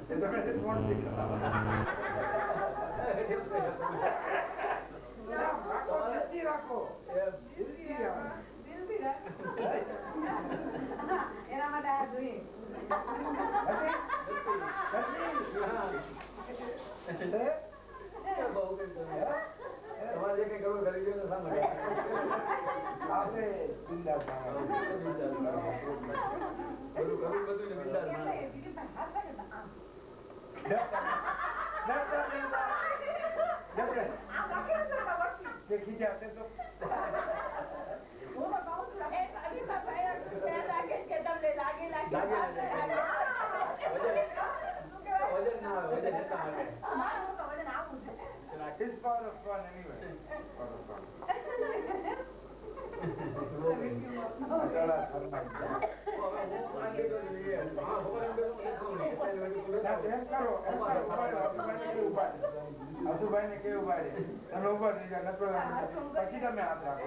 તો મેં ફોન દીધો રાખો એના માટે આ જોઈએ તમારે જે કઈ કરવું કરી દો શા માટે આપણે બિંદાસ देखी जाते तो It's part of fun anyway. Part of fun. Natubhai ને કેવું પાડે તમે ઉપર થઈ જાવ પછી તમે હાથ રાખો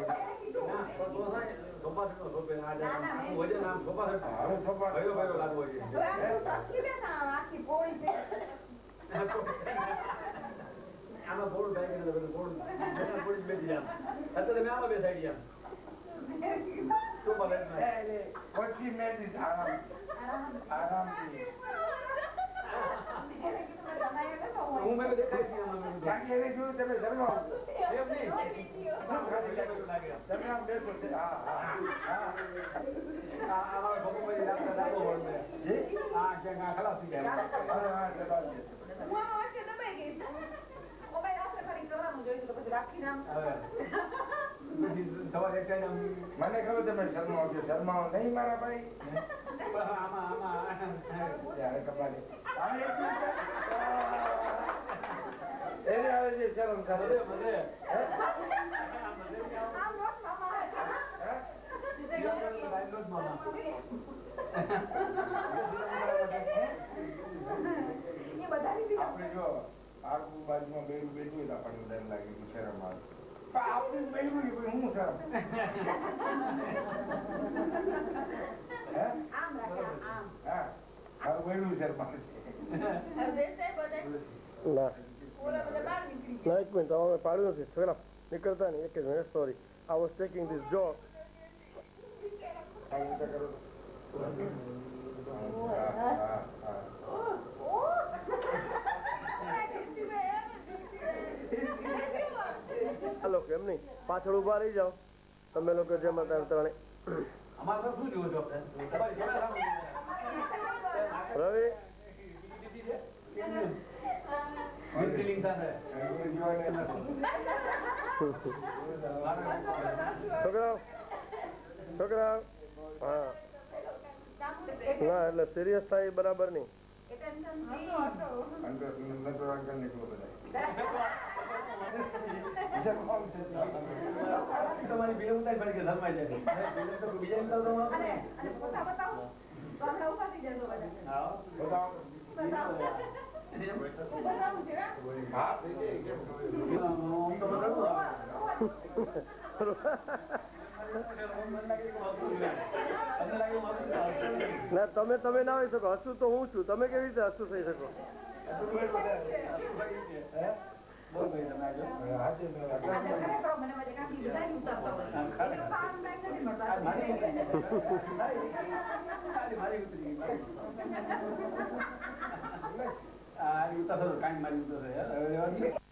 વજન આમ સોપા હવે સોપા કયો કયો લાગવો છે આમાં બોર્ડ થાય કે બોર્ડ બેસી જામ અત્યારે મેં આમાં બેસાડી જામ સોપા એટલે what she meant is આરામ હું મેં દેખાય છે બાકી એને જોયું તમે શરમાવો એમ નહીં તમે આમ બેસો હા અમારા ભગવાન લાગતા લાગો હોય હા ક્યાં ખલાસ થઈ જાય હું આ વાક્ય દબાઈ ગઈ ઓ ભાઈ રાત્રે ફરી કરવાનું જોઈતું તો પછી રાખી નામ સવારે એક ટાઈમ મને ખબર તમે શરમાવો નહીં મારા ભાઈ આમાં યાર કપાલે એને આવે છે શરમ કરે મને આપણે જો આગુ બાજુમાં બેઠું બેઠું આપણને ડર લાગે કે શરમ આવે આપણું બેઠું હું શરમ એક મિનિટ હવે પાડ્યું નથી છોકરા નીકળતા નહીં એક જ minute sorry I was taking this job લોકો એમ નહીં પાછળ ઉભા રહી જાઓ તમે લોકો જેમ ત્રણે રવિ છોકરા હા ના એટલે સિરિયસ થાય બરાબર નહીં તમારી બે ઉતાર પડી કે ધર્માઈ જાય બીજા ના તમે ના હોઈ શકો હસું તો હું છું તમે કેવી રીતે હસું થઈ શકો કાંઈ મારી ઉતરે